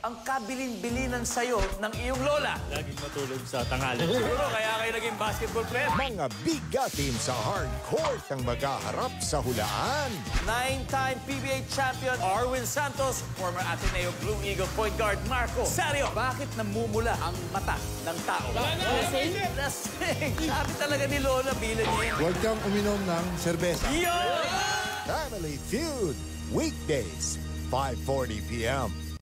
ang kabilin-bilinan sa'yo ng iyong lola? Laging matulog sa tanghali. Siguro kaya kayo naging basketball player. Mga bigatin sa hardcourt ang maghaharap sa hulaan. 9-time PBA champion Arwin Santos, former Ateneo Blue Eagle point guard Marco Sario. Bakit namumula ang mata ng tao? Lasing? Lasing! Sabi talaga ni Lola, bilan niya. Huwag kang uminom ng serbesa. Yo! Family Feud. Weekdays, 5:40 p.m.